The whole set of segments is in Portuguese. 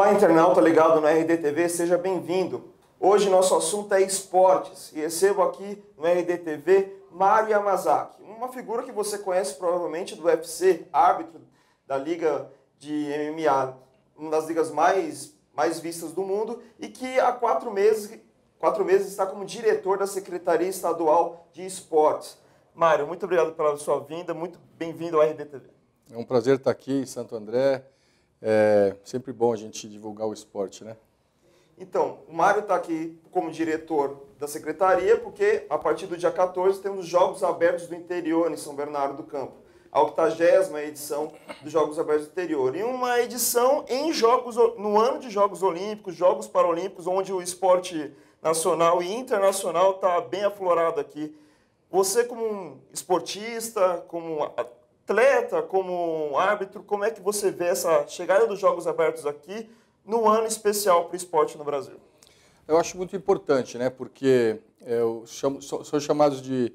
Olá, internauta ligado no RDTV, seja bem-vindo. Hoje nosso assunto é esportes e recebo aqui no RDTV Mário Yamazaki, uma figura que você conhece provavelmente do UFC, árbitro da Liga de MMA, uma das ligas mais vistas do mundo e que há 4 meses está como diretor da Secretaria Estadual de Esportes. Mário, muito obrigado pela sua vinda, muito bem-vindo ao RDTV. É um prazer estar aqui em Santo André. É sempre bom a gente divulgar o esporte, né? Então, o Mário está aqui como diretor da secretaria porque a partir do dia 14 temos os Jogos Abertos do Interior em São Bernardo do Campo, a 80ª edição dos Jogos Abertos do Interior. E uma edição no ano de Jogos Olímpicos, Jogos Paralímpicos, onde o esporte nacional e internacional está bem aflorado aqui. Você como um esportista, como atleta, como árbitro, como é que você vê essa chegada dos Jogos Abertos aqui no ano especial para o esporte no Brasil? Eu acho muito importante, né? Porque são chamados de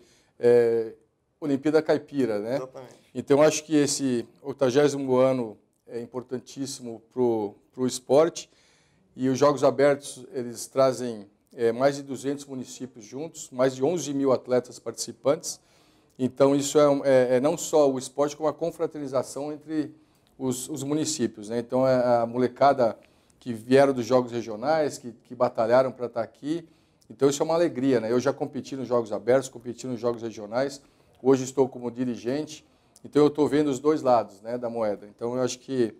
Olimpíada Caipira, né? Exatamente. Então, eu acho que esse 80º ano é importantíssimo para o esporte e os Jogos Abertos, eles trazem mais de 200 municípios juntos, mais de 11 mil atletas participantes. Então, isso é não só o esporte, como a confraternização entre os municípios, né? Então, a molecada que vieram dos Jogos Regionais, que batalharam para estar aqui. Então, isso é uma alegria, né? Eu já competi nos Jogos Abertos, competi nos Jogos Regionais, hoje estou como dirigente, então eu estou vendo os dois lados, né, da moeda. Então, eu acho que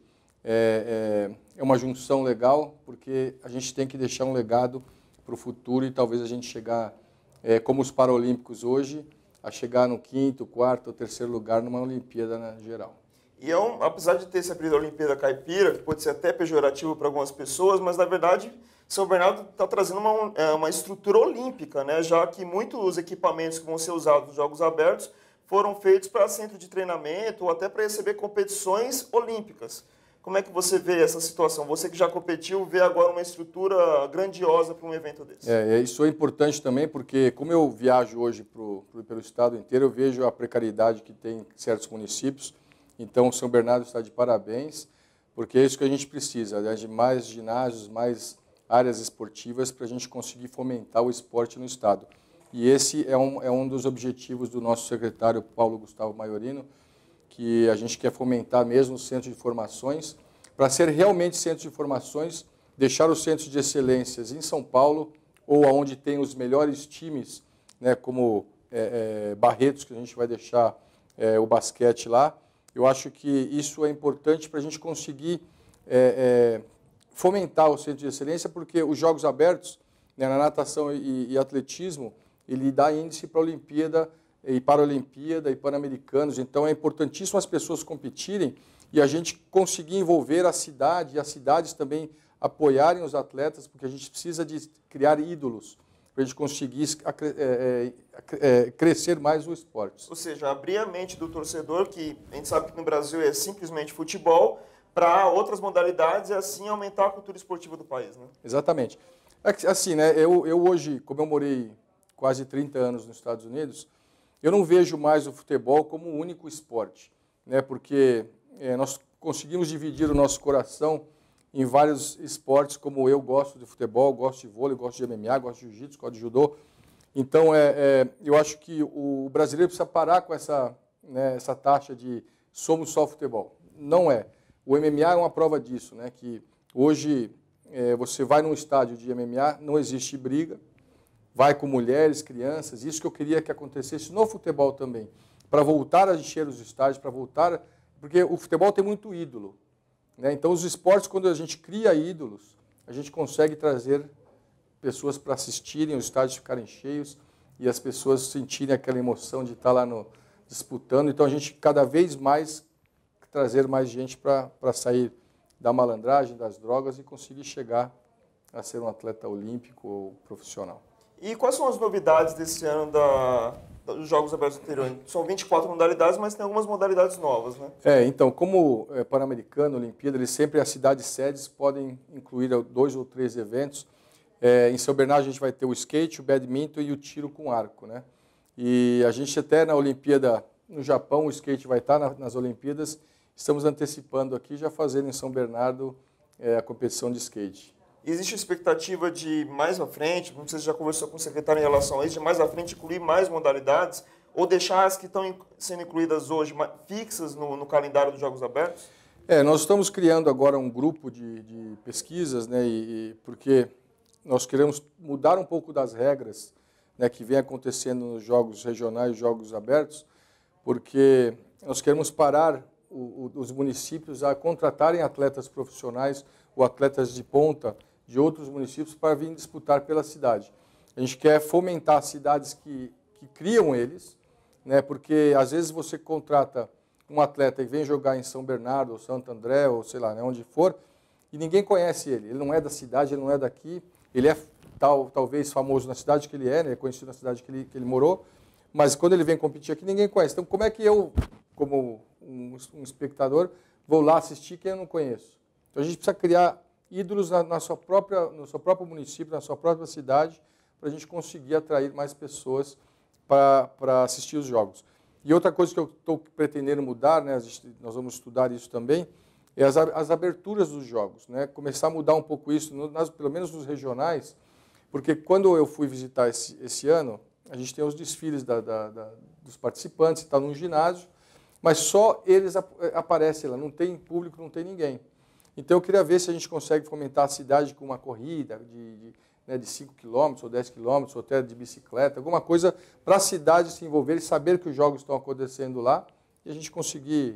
é uma junção legal, porque a gente tem que deixar um legado para o futuro e talvez a gente chegar, como os Paralímpicos hoje, a chegar no 5º, 4º ou 3º lugar numa Olimpíada geral. E apesar de ter esse apelido Olimpíada Caipira, que pode ser até pejorativo para algumas pessoas, mas na verdade São Bernardo está trazendo uma estrutura olímpica, né? Já que muitos equipamentos que vão ser usados nos Jogos Abertos foram feitos para centro de treinamento ou até para receber competições olímpicas. Como é que você vê essa situação? Você que já competiu, vê agora uma estrutura grandiosa para um evento desse. Isso é importante também, porque como eu viajo hoje pelo estado inteiro, eu vejo a precariedade que tem em certos municípios. Então, São Bernardo está de parabéns, porque é isso que a gente precisa, né? De mais ginásios, mais áreas esportivas para a gente conseguir fomentar o esporte no estado. E esse é um dos objetivos do nosso secretário Paulo Gustavo Maiorino, que a gente quer fomentar mesmo os centros de formações, para ser realmente centros de formações, deixar os centros de excelências em São Paulo, ou onde tem os melhores times, né, como Barretos, que a gente vai deixar o basquete lá. Eu acho que isso é importante para a gente conseguir fomentar o centro de excelência, porque os Jogos Abertos, né, na natação e atletismo, ele dá índice para a Olimpíada e Paralimpíada e Pan-Americanos. Então, é importantíssimo as pessoas competirem e a gente conseguir envolver a cidade e as cidades também apoiarem os atletas, porque a gente precisa de criar ídolos para a gente conseguir crescer mais o esporte. Ou seja, abrir a mente do torcedor, que a gente sabe que no Brasil é simplesmente futebol, para outras modalidades e assim aumentar a cultura esportiva do país, né? Exatamente. Assim, né, eu hoje, como eu morei quase 30 anos nos Estados Unidos, eu não vejo mais o futebol como o único esporte, né, porque nós conseguimos dividir o nosso coração em vários esportes, como eu gosto de futebol, gosto de vôlei, gosto de MMA, gosto de jiu-jitsu, gosto de judô. Então, eu acho que o brasileiro precisa parar com essa taxa de somos só futebol. Não é. O MMA é uma prova disso, né? Que hoje você vai num estádio de MMA, não existe briga, vai com mulheres, crianças, isso que eu queria que acontecesse no futebol também, para voltar a encher os estádios, porque o futebol tem muito ídolo, né? Então, os esportes, quando a gente cria ídolos, a gente consegue trazer pessoas para assistirem, os estádios ficarem cheios e as pessoas sentirem aquela emoção de estar lá disputando. Então, a gente cada vez mais trazer mais gente para sair da malandragem, das drogas e conseguir chegar a ser um atleta olímpico ou profissional. E quais são as novidades desse ano dos Jogos Abertos do Interior? São 24 modalidades, mas tem algumas modalidades novas, né? Então, como Pan-Americano, Olimpíada, as cidades sedes podem incluir 2 ou 3 eventos. Em São Bernardo a gente vai ter o skate, o badminton e o tiro com arco, né? E a gente até na Olimpíada no Japão, o skate vai estar nas Olimpíadas. Estamos antecipando aqui, já fazendo em São Bernardo a competição de skate. Existe expectativa de mais à frente, não sei se já conversou com o secretário em relação a isso, de mais à frente incluir mais modalidades ou deixar as que estão sendo incluídas hoje fixas no calendário dos Jogos Abertos? Nós estamos criando agora um grupo de pesquisas, né, porque nós queremos mudar um pouco das regras, né, que vem acontecendo nos Jogos Regionais e Jogos Abertos, porque nós queremos parar os municípios a contratarem atletas profissionais ou atletas de ponta de outros municípios para vir disputar pela cidade. A gente quer fomentar as cidades que criam eles, né, porque às vezes você contrata um atleta que vem jogar em São Bernardo, ou Santo André, ou sei lá, né, onde for, e ninguém conhece ele. Ele não é da cidade, ele não é daqui, ele é talvez famoso na cidade que ele é, né, conhecido na cidade que ele morou, mas quando ele vem competir aqui, ninguém conhece. Então, como é que eu, como um espectador, vou lá assistir quem eu não conheço? Então, a gente precisa criar ídolos no seu próprio município, na sua própria cidade, para a gente conseguir atrair mais pessoas para assistir os jogos. E outra coisa que eu estou pretendendo mudar, né, nós vamos estudar isso também, é as aberturas dos jogos, né? Começar a mudar um pouco isso, pelo menos nos regionais, porque quando eu fui visitar esse ano, a gente tem os desfiles dos participantes, está num ginásio, mas só eles aparecem lá, não tem público, não tem ninguém. Então eu queria ver se a gente consegue fomentar a cidade com uma corrida de 5 km ou 10 km, ou até de bicicleta, alguma coisa para a cidade se envolver e saber que os jogos estão acontecendo lá e a gente conseguir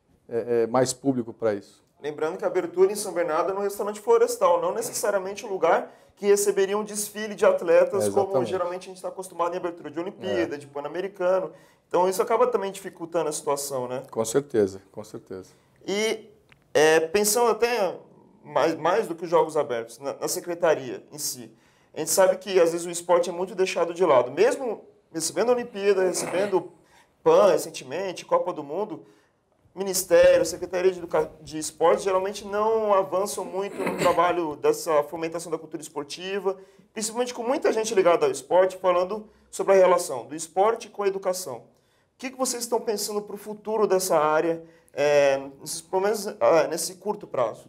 mais público para isso. Lembrando que a abertura em São Bernardo é no restaurante Florestal, não necessariamente um lugar que receberia um desfile de atletas, como geralmente a gente está acostumado em abertura de Olimpíada, de Pan-Americano. Então isso acaba também dificultando a situação, né? Com certeza, com certeza. E pensando até mais do que os Jogos Abertos, na secretaria em si, a gente sabe que às vezes o esporte é muito deixado de lado. Mesmo recebendo a Olimpíada, recebendo PAN recentemente, Copa do Mundo, Ministério, Secretaria de Esportes geralmente não avançam muito no trabalho dessa fomentação da cultura esportiva, principalmente com muita gente ligada ao esporte, falando sobre a relação do esporte com a educação. O que vocês estão pensando para o futuro dessa área, pelo menos nesse curto prazo?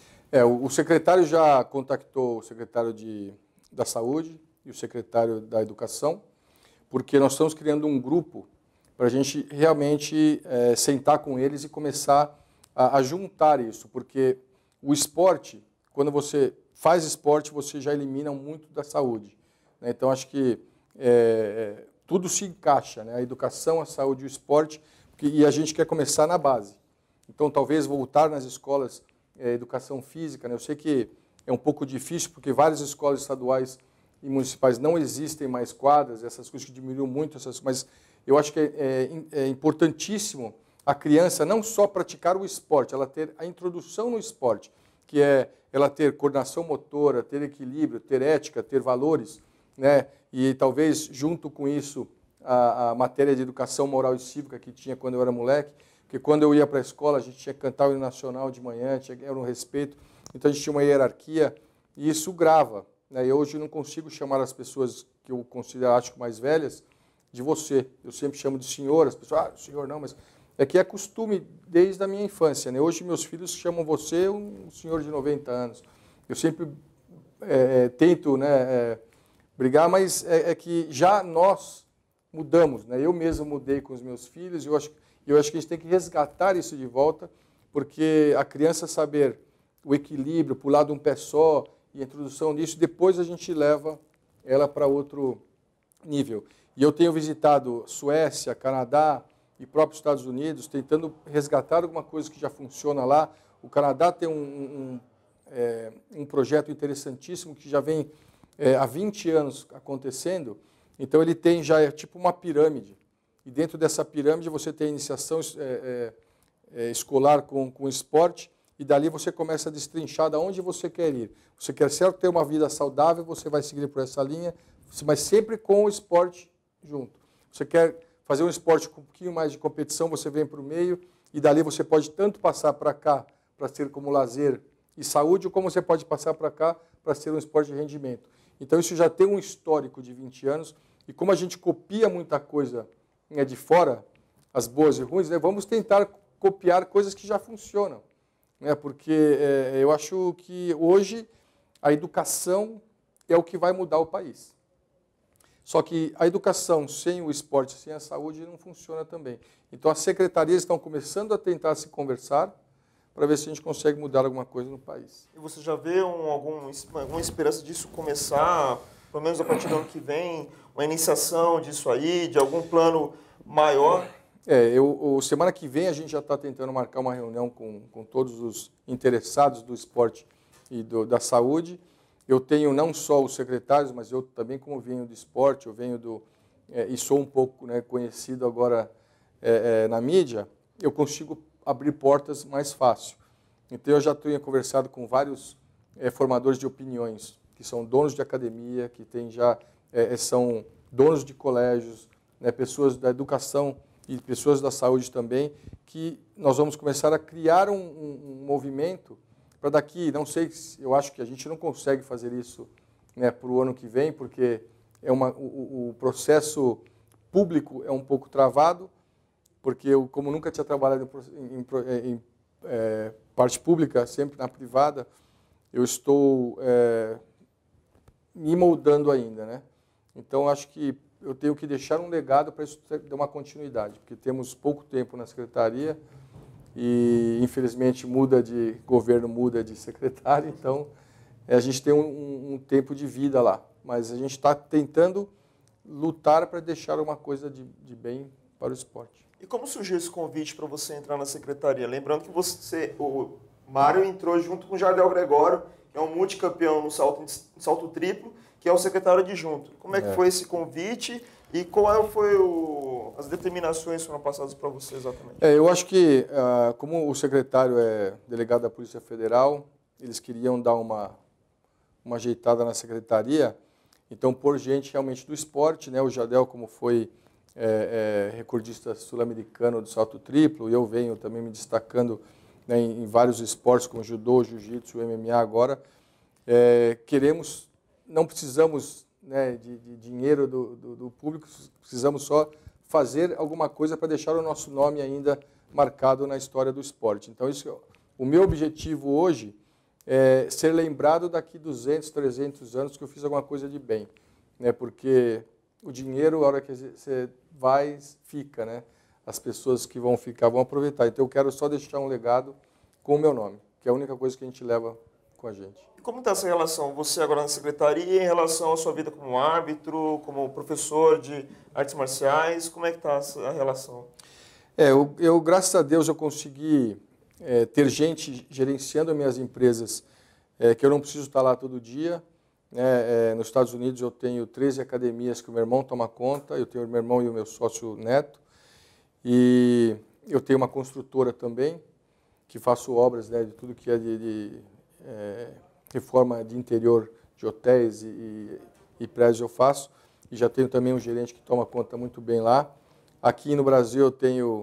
O secretário já contactou o secretário da Saúde e o secretário da Educação, porque nós estamos criando um grupo para a gente realmente sentar com eles e começar a juntar isso, porque o esporte, quando você faz esporte, você já elimina muito da saúde, né? Então, acho que tudo se encaixa, né? A educação, a saúde e o esporte, e a gente quer começar na base. Então, talvez voltar nas escolas, educação física, né? Eu sei que é um pouco difícil, porque várias escolas estaduais e municipais não existem mais quadras, essas coisas que diminuíram muito, mas eu acho que é importantíssimo a criança não só praticar o esporte, ela ter a introdução no esporte, que é ela ter coordenação motora, ter equilíbrio, ter ética, ter valores, né? E talvez junto com isso a matéria de educação moral e cívica que tinha quando eu era moleque, porque quando eu ia para a escola a gente tinha que cantar o hino nacional de manhã, era um respeito, então a gente tinha uma hierarquia e isso grava, né? E hoje eu não consigo chamar as pessoas que eu considero, acho, mais velhas, de você. Eu sempre chamo de senhor, as pessoas, senhor não, mas é que é costume desde a minha infância, né? Hoje meus filhos chamam você um senhor de 90 anos. Eu sempre tento, né, brigar, mas é que já nós mudamos, né? Eu mesmo mudei com os meus filhos e eu acho que a gente tem que resgatar isso de volta, porque a criança saber o equilíbrio, pular de um pé só e a introdução nisso, depois a gente leva ela para outro nível. E eu tenho visitado Suécia, Canadá e próprios Estados Unidos, tentando resgatar alguma coisa que já funciona lá. O Canadá tem um projeto interessantíssimo que já vem há 20 anos acontecendo. Então, ele tem já tipo uma pirâmide. E dentro dessa pirâmide você tem a iniciação escolar com esporte, e dali você começa a destrinchar de onde você quer ir. Você quer ter uma vida saudável, você vai seguir por essa linha, mas sempre com o esporte junto. Você quer fazer um esporte com um pouquinho mais de competição, você vem para o meio, e dali você pode tanto passar para cá para ser como lazer e saúde, ou como você pode passar para cá para ser um esporte de rendimento. Então isso já tem um histórico de 20 anos, e como a gente copia muita coisa de fora, as boas e ruins, né, vamos tentar copiar coisas que já funcionam. né? Porque eu acho que hoje a educação é o que vai mudar o país. Só que a educação sem o esporte, sem a saúde, não funciona também. Então, as secretarias estão começando a tentar se conversar para ver se a gente consegue mudar alguma coisa no país. E você já vê alguma esperança disso começar, pelo menos a partir do ano que vem, uma iniciação disso aí, de algum plano maior? Semana que vem a gente já está tentando marcar uma reunião com todos os interessados do esporte e da saúde. Eu tenho não só os secretários, mas eu também, como venho do esporte, eu venho e sou um pouco, né, conhecido agora na mídia, eu consigo abrir portas mais fácil. Então, eu já tenho conversado com vários formadores de opiniões, que são donos de academia, que são donos de colégios, né, pessoas da educação e pessoas da saúde também, que nós vamos começar a criar um movimento para daqui, não sei, eu acho que a gente não consegue fazer isso, né, para o ano que vem, porque o processo público é um pouco travado, porque eu, como nunca tinha trabalhado em parte pública, sempre na privada, eu estou me moldando ainda, né? Então, acho que eu tenho que deixar um legado para isso ter uma continuidade, porque temos pouco tempo na secretaria, e infelizmente muda de governo, muda de secretário, então a gente tem um tempo de vida lá, mas a gente está tentando lutar para deixar uma coisa de bem para o esporte. E como surgiu esse convite para você entrar na secretaria? Lembrando que o Mário entrou junto com o Jardel Gregório, que é um multicampeão no salto triplo, que é o secretário adjunto. Como é que foi esse convite? E qual as determinações que foram passadas para você exatamente? Eu acho que, como o secretário é delegado da Polícia Federal, eles queriam dar uma ajeitada na secretaria, então pôr gente realmente do esporte, né? O Jardel, como foi recordista sul-americano do salto triplo, e eu venho também me destacando, né, em vários esportes, como judô, jiu-jitsu, MMA agora, não precisamos, né, de dinheiro do público, precisamos só fazer alguma coisa para deixar o nosso nome ainda marcado na história do esporte. Então, o meu objetivo hoje é ser lembrado daqui 200, 300 anos que eu fiz alguma coisa de bem, né, porque o dinheiro, a hora que você vai, fica, né? As pessoas que vão ficar vão aproveitar. Então, eu quero só deixar um legado com o meu nome, que é a única coisa que a gente leva com a gente. E como está essa relação, você agora na secretaria, em relação à sua vida como árbitro, como professor de artes marciais, como é que está a relação? Graças a Deus, eu consegui ter gente gerenciando as minhas empresas, que eu não preciso estar lá todo dia. Nos Estados Unidos, eu tenho 13 academias que o meu irmão toma conta, eu tenho o meu irmão e o meu sócio Neto, e eu tenho uma construtora também, que faço obras, né, de tudo que é de reforma de interior de hotéis e prédios eu faço, e já tenho também um gerente que toma conta muito bem lá. Aqui no Brasil eu tenho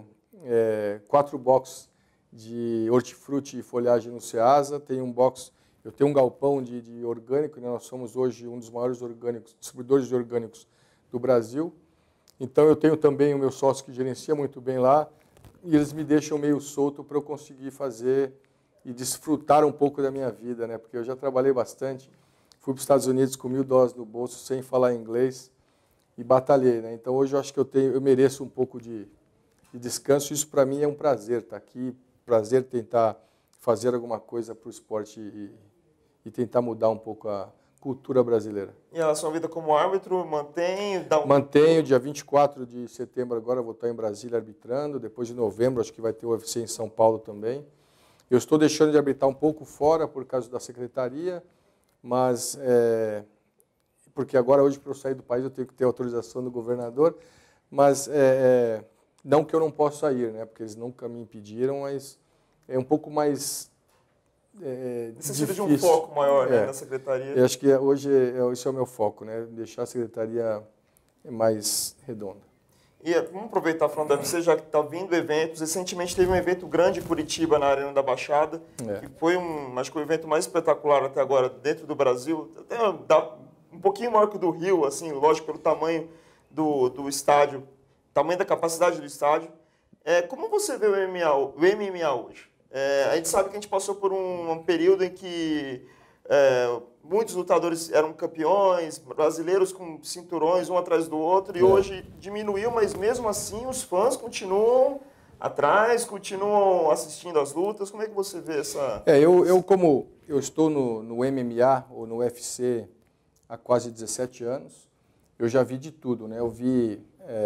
4 boxes de hortifruti e folhagem no Ceasa, eu tenho um galpão de orgânico, né? Nós somos hoje um dos maiores distribuidores de orgânicos do Brasil. Então eu tenho também o meu sócio que gerencia muito bem lá, e eles me deixam meio solto para eu conseguir fazer e desfrutar um pouco da minha vida, né? Porque eu já trabalhei bastante, fui para os Estados Unidos com $1.000 no bolso, sem falar inglês, e batalhei, né? Então hoje eu acho que eu mereço um pouco de descanso, isso para mim é um prazer estar aqui, prazer tentar fazer alguma coisa para o esporte e tentar mudar um pouco a cultura brasileira. E a sua vida como árbitro, Mantenho, dia 24 de setembro agora vou estar em Brasília arbitrando, depois de novembro acho que vai ter o UFC em São Paulo também. Eu estou deixando de arbitrar um pouco fora por causa da secretaria, mas porque agora hoje para eu sair do país eu tenho que ter autorização do governador, mas não que eu não possa ir, né, porque eles nunca me impediram, mas é um pouco mais necessita de um foco maior, né, na secretaria. Eu acho que hoje esse é o meu foco, né, deixar a secretaria mais redonda. E vamos aproveitar falando da UFC, já que está vindo eventos. Recentemente teve um evento grande em Curitiba, na Arena da Baixada, que foi acho que o evento mais espetacular até agora dentro do Brasil. Até um pouquinho maior que o do Rio, assim, lógico, pelo tamanho do estádio, tamanho da capacidade do estádio. Como você vê o MMA hoje? A gente sabe que a gente passou por um período em que muitos lutadores eram campeões, brasileiros com cinturões um atrás do outro, e hoje diminuiu, mas mesmo assim os fãs continuam atrás, continuam assistindo às lutas. Como é que você vê essa... Como eu estou no MMA ou no UFC há quase 17 anos, eu já vi de tudo, né? Eu vi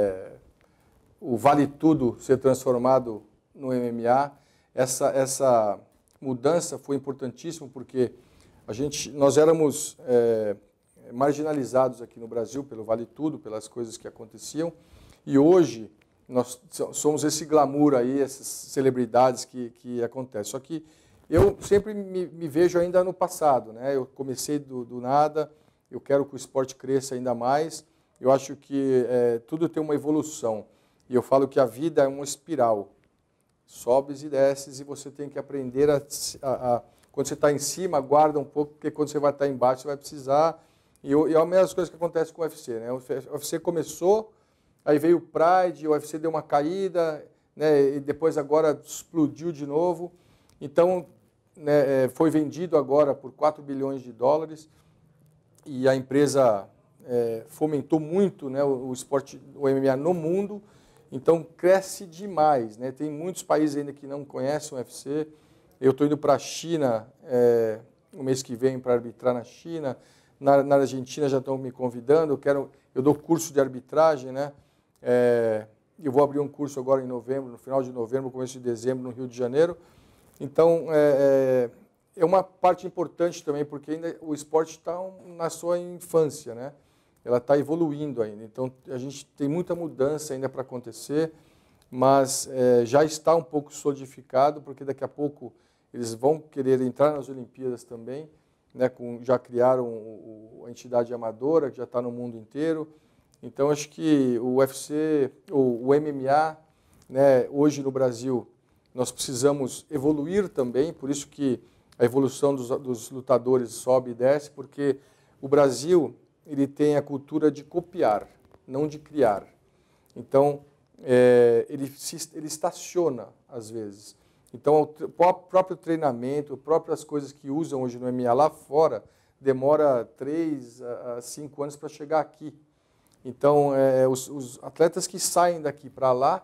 o Vale Tudo ser transformado no MMA. Essa mudança foi importantíssima porque nós éramos marginalizados aqui no Brasil pelo Vale Tudo, pelas coisas que aconteciam, e hoje nós somos esse glamour aí, essas celebridades que acontecem. Só que eu sempre me vejo ainda no passado, né? Eu comecei do nada, eu quero que o esporte cresça ainda mais. Eu acho que tudo tem uma evolução. E eu falo que a vida é uma espiral. Sobes e desces, e você tem que aprender quando você está em cima, guarda um pouco, porque quando você vai estar embaixo, você vai precisar. E é a mesma coisa que acontece com o UFC, né? O UFC começou, aí veio o Pride, o UFC deu uma caída, né? E depois agora explodiu de novo. Então, né, foi vendido agora por 4 bilhões de dólares, e a empresa fomentou muito, né, o esporte, o MMA no mundo, então cresce demais, né? Tem muitos países ainda que não conhecem o UFC. Eu estou indo para a China no mês que vem para arbitrar na China. Na Argentina já estão me convidando. Eu dou curso de arbitragem, né? Eu vou abrir um curso agora em novembro, no final de novembro, começo de dezembro, no Rio de Janeiro. Então, é uma parte importante também, porque ainda o esporte está na sua infância, né? Ela está evoluindo ainda. Então, a gente tem muita mudança ainda para acontecer, mas já está um pouco solidificado, porque daqui a pouco eles vão querer entrar nas Olimpíadas também, né? Já criaram a entidade amadora, que já está no mundo inteiro. Então, acho que o UFC, o MMA, né, hoje no Brasil, nós precisamos evoluir também, por isso que a evolução dos lutadores sobe e desce, porque o Brasil ele tem a cultura de copiar, não de criar. Então, ele estaciona, às vezes. Então, o próprio treinamento, próprias coisas que usam hoje no MMA lá fora, demora 3 a 5 anos para chegar aqui. Então, os atletas que saem daqui para lá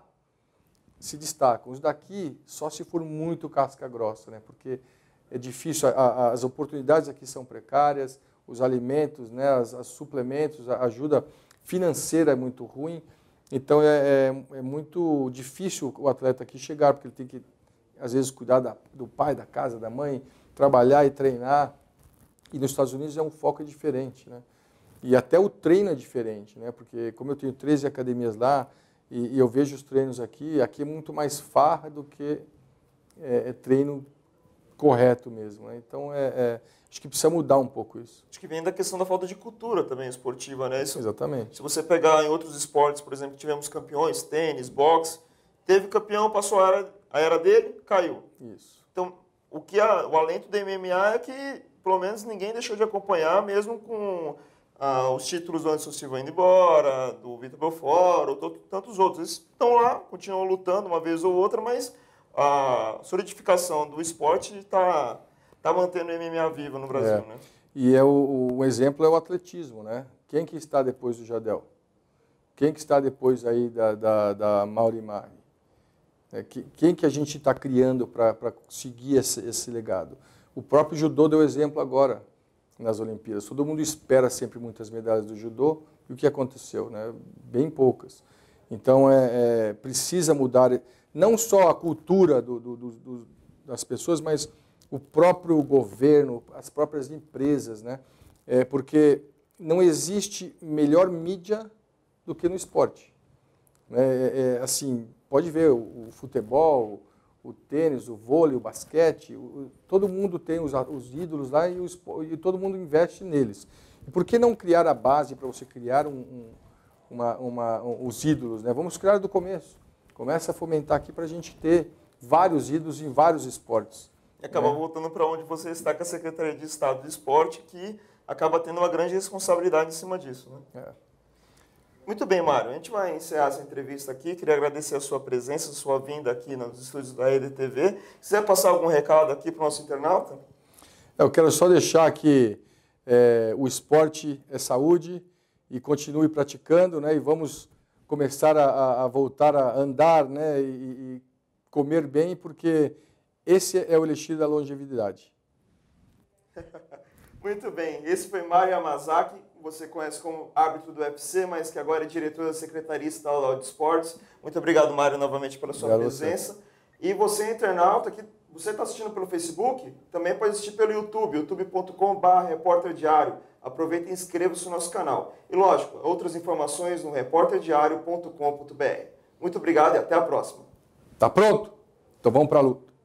se destacam. Os daqui só se for muito casca grossa, né? Porque é difícil, as oportunidades aqui são precárias, os alimentos, né, os suplementos, a ajuda financeira é muito ruim. Então, é muito difícil o atleta aqui chegar, porque ele tem que, às vezes, cuidar do pai, da casa, da mãe, trabalhar e treinar. E nos Estados Unidos um foco diferente, né? E até o treino é diferente, né? Porque como eu tenho 13 academias lá, e eu vejo os treinos aqui é muito mais farra do que treino correto mesmo, né? Então, acho que precisa mudar um pouco isso. Acho que vem da questão da falta de cultura também esportiva, né? Exatamente. Se você pegar em outros esportes, por exemplo, tivemos campeões, tênis, boxe, teve campeão, passou a era dele, caiu. Isso. Então, o alento do MMA é que, pelo menos, ninguém deixou de acompanhar, mesmo com os títulos do Anderson Silva indo embora, do Vitor Belfort, ou tantos outros. Eles estão lá, continuam lutando uma vez ou outra, mas a solidificação do esporte está mantendo o MMA vivo no Brasil, né? E o exemplo é o atletismo, né? Quem que está depois do Jadel? Quem que está depois aí da Mauri Marri? Quem que a gente está criando para seguir esse legado? O próprio judô deu exemplo agora nas Olimpíadas. Todo mundo espera sempre muitas medalhas do judô, e o que aconteceu, né? Bem poucas. Então, precisa mudar não só a cultura das pessoas, mas o próprio governo, as próprias empresas, né? Porque não existe melhor mídia do que no esporte. Assim, pode ver o futebol, o tênis, o vôlei, o basquete, todo mundo tem os ídolos lá e todo mundo investe neles. E por que não criar a base para você criar os ídolos, né? Vamos criar do começo. Começa a fomentar aqui para a gente ter vários ídolos em vários esportes. E acaba voltando para onde você está, com a Secretaria de Estado do Esporte, que acaba tendo uma grande responsabilidade em cima disso, né? Muito bem, Mário. A gente vai encerrar essa entrevista aqui. Queria agradecer a sua presença, a sua vinda aqui nos estúdios da EDTV. Se quiser passar algum recado aqui para o nosso internauta? Eu quero só deixar que o esporte é saúde e continue praticando, né? E vamos começar a voltar a andar, né? E comer bem, porque esse é o elixir da longevidade. Muito bem. Esse foi Mário Yamazaki. Você conhece como árbitro do UFC, mas que agora é diretor da Secretaria Estadual de Esportes. Muito obrigado, Mário, novamente pela sua presença. E você, internauta, que você está assistindo pelo Facebook, também pode assistir pelo YouTube, youtube.com/repórterdiário. Aproveita e inscreva-se no nosso canal. E, lógico, outras informações no repórterdiario.com.br. Muito obrigado e até a próxima. Tá pronto? Então vamos para a luta.